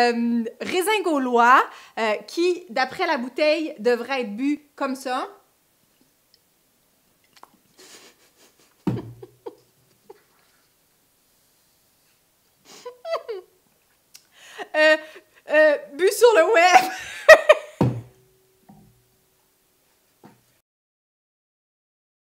raisin gaulois qui, d'après la bouteille, devrait être bu comme ça. Bu sur le web.